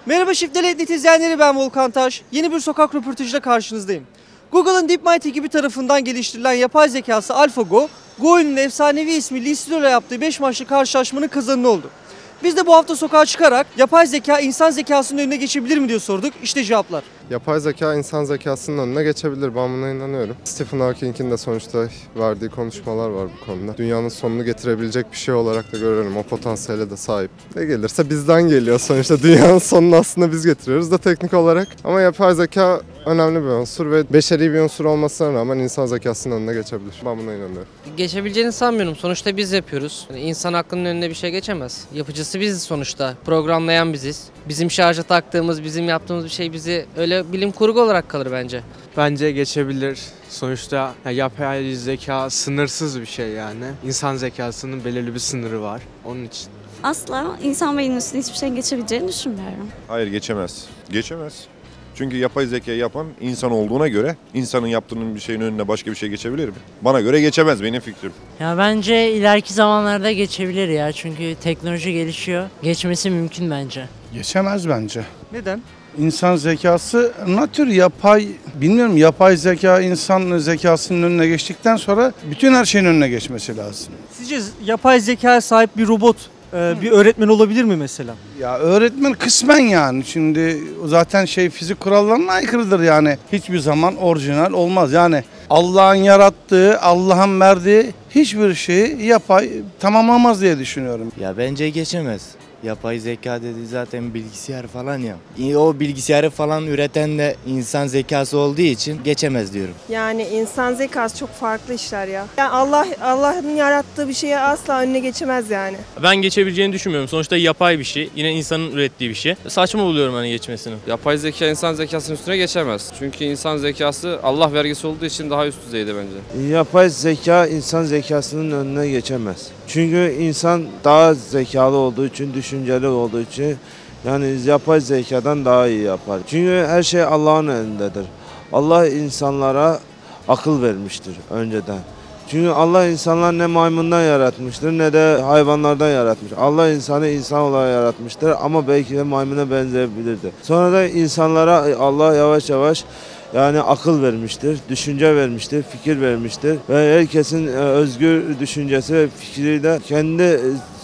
Merhaba Shift Net izleyenleri, ben Volkan Taş. Yeni bir sokak röportajıyla karşınızdayım. Google'ın DeepMind ekibi tarafından geliştirilen yapay zekası AlphaGo, Go oyunun efsanevi ismi Lee Sedol ile yaptığı 5 maçlı karşılaşmanın kazananı oldu. Biz de bu hafta sokağa çıkarak yapay zeka insan zekasının önüne geçebilir mi diye sorduk. İşte cevaplar. Yapay zeka insan zekasının önüne geçebilir. Ben buna inanıyorum. Stephen Hawking'in de sonuçta verdiği konuşmalar var bu konuda. Dünyanın sonunu getirebilecek bir şey olarak da görüyorum. O potansiyele de sahip. Ne gelirse bizden geliyor sonuçta. Dünyanın sonunu aslında biz getiriyoruz da teknik olarak. Ama yapay zeka önemli bir unsur ve beşeri bir unsur olmasına rağmen insan zekasının önüne geçebilir. Ben buna inanıyorum. Geçebileceğini sanmıyorum. Sonuçta biz yapıyoruz. Yani insan aklının önüne bir şey geçemez. Yapıcısı biziz sonuçta. Programlayan biziz. Bizim şarja taktığımız, bizim yaptığımız bir şey bizi öyle bilim kurgu olarak kalır bence. Bence geçebilir. Sonuçta yapay zeka sınırsız bir şey yani. İnsan zekasının belirli bir sınırı var. Onun için. Asla insan beyninin üstüne hiçbir şey geçebileceğini düşünmüyorum. Hayır, geçemez. Geçemez. Çünkü yapay zeka yapan insan olduğuna göre insanın yaptığının bir şeyin önüne başka bir şey geçebilir mi? Bana göre geçemez, benim fikrim. Ya bence ileriki zamanlarda geçebilir ya. Çünkü teknoloji gelişiyor. Geçmesi mümkün bence. Geçemez bence. Neden? İnsan zekası natür yapay, bilmiyorum, yapay zeka insan zekasının önüne geçtikten sonra bütün her şeyin önüne geçmesi lazım. Sizce yapay zekaya sahip bir robot bir öğretmen olabilir mi mesela? Ya öğretmen kısmen yani, şimdi zaten fizik kurallarına aykırıdır yani. Hiçbir zaman orijinal olmaz yani. Allah'ın yarattığı, Allah'ın verdiği hiçbir şeyi yapay tamamlamaz diye düşünüyorum. Ya bence geçemez. Yapay zeka dediği zaten bilgisayar falan ya. O bilgisayarı falan üreten de insan zekası olduğu için geçemez diyorum. Yani insan zekası çok farklı işler ya. Yani Allah'ın yarattığı bir şeye asla önüne geçemez yani. Ben geçebileceğini düşünmüyorum. Sonuçta yapay bir şey. Yine insanın ürettiği bir şey. Saçma buluyorum hani geçmesini. Yapay zeka insan zekasının üstüne geçemez. Çünkü insan zekası Allah vergisi olduğu için daha üst düzeyde bence. Yapay zeka insan zekasının önüne geçemez. Çünkü insan daha zekalı olduğu için, düşünceli olduğu için yani yapay zekadan daha iyi yapar. Çünkü her şey Allah'ın elindedir. Allah insanlara akıl vermiştir önceden. Çünkü Allah insanlar ne maymundan yaratmıştır ne de hayvanlardan yaratmış. Allah insanı insan olarak yaratmıştır ama belki de maymuna benzeyebilirdi. Sonra da insanlara Allah yavaş yavaş yani akıl vermiştir, düşünce vermiştir, fikir vermiştir ve herkesin özgür düşüncesi ve fikriyle kendi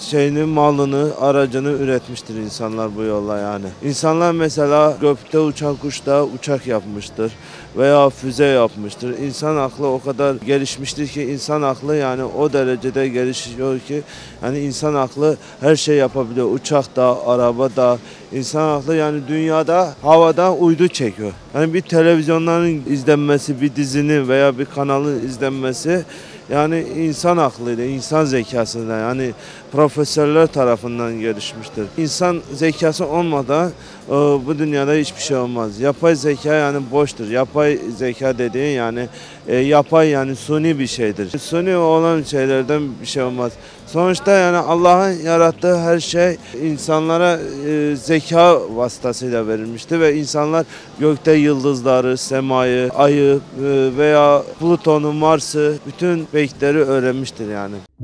malını, aracını üretmiştir insanlar bu yolla yani. İnsanlar mesela gökte uçan kuşta uçak yapmıştır veya füze yapmıştır. İnsan aklı o kadar gelişmiştir ki, insan aklı yani o derecede gelişiyor ki yani insan aklı her şey yapabiliyor. Uçakta, arabada, insan aklı yani dünyada, havada uydu çekiyor. Yani bir televizyonların izlenmesi, bir dizinin veya bir kanalın izlenmesi yani insan aklıyla, insan zekasıyla yani profesörler tarafından gelişmiştir. İnsan zekası olmadan bu dünyada hiçbir şey olmaz. Yapay zeka yani boştur. Yapay zeka dediğin yani yapay yani suni bir şeydir. Suni olan şeylerden bir şey olmaz. Sonuçta yani Allah'ın yarattığı her şey insanlara zeka vasıtasıyla verilmiştir ve insanlar gökte yıldızları, semayı, ayı veya Plüton'u, Mars'ı bütün beykleri öğrenmiştir yani.